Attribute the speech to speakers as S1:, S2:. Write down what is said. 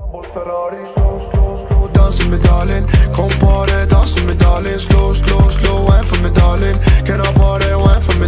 S1: Ferrari, slow, slow, slow, dancing med darling. Kom på det, dansen med darling. Slow, slow, slow, wine for me darling. Can I party, wine for me